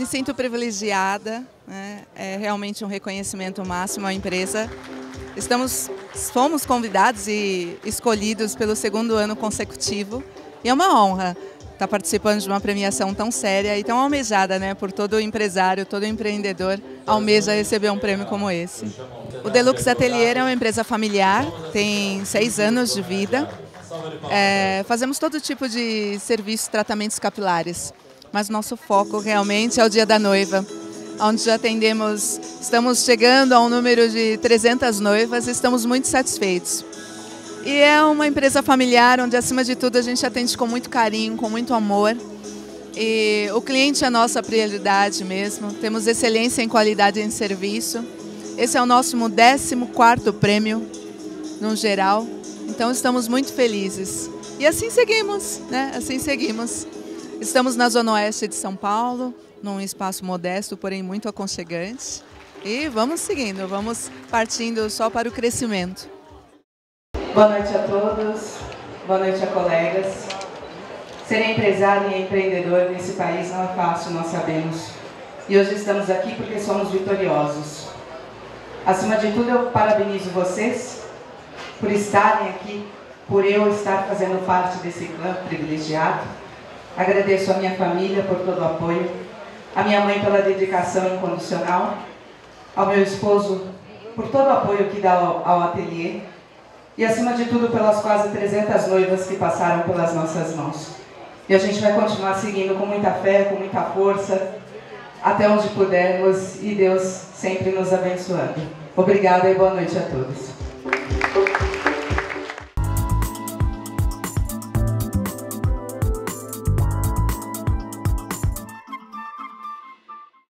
Me sinto privilegiada, né? É realmente um reconhecimento máximo à empresa. Fomos convidados e escolhidos pelo 2º ano consecutivo e é uma honra estar participando de uma premiação tão séria e tão almejada, né? Por todo empresário, todo empreendedor almeja receber um prêmio como esse. O Deluxe Atelier é uma empresa familiar, tem 6 anos de vida. Fazemos todo tipo de serviços, tratamentos capilares, mas nosso foco realmente é o Dia da Noiva, onde já estamos chegando a um número de 300 noivas e estamos muito satisfeitos. E é uma empresa familiar onde, acima de tudo, a gente atende com muito carinho, com muito amor. E o cliente é a nossa prioridade mesmo, temos excelência em qualidade em serviço. Esse é o nosso 14º prêmio, no geral, então estamos muito felizes. E assim seguimos, né? Assim seguimos. Estamos na Zona Oeste de São Paulo, num espaço modesto, porém muito aconchegante. E vamos seguindo, vamos partindo só para o crescimento. Boa noite a todos, boa noite a colegas. Ser empresário e empreendedor nesse país não é fácil, nós sabemos. E hoje estamos aqui porque somos vitoriosos. Acima de tudo, eu parabenizo vocês por estarem aqui, por eu estar fazendo parte desse clã privilegiado. Agradeço a minha família por todo o apoio, a minha mãe pela dedicação incondicional, ao meu esposo por todo o apoio que dá ao ateliê e, acima de tudo, pelas quase 300 noivas que passaram pelas nossas mãos. E a gente vai continuar seguindo com muita fé, com muita força, até onde pudermos, e Deus sempre nos abençoando. Obrigada e boa noite a todos.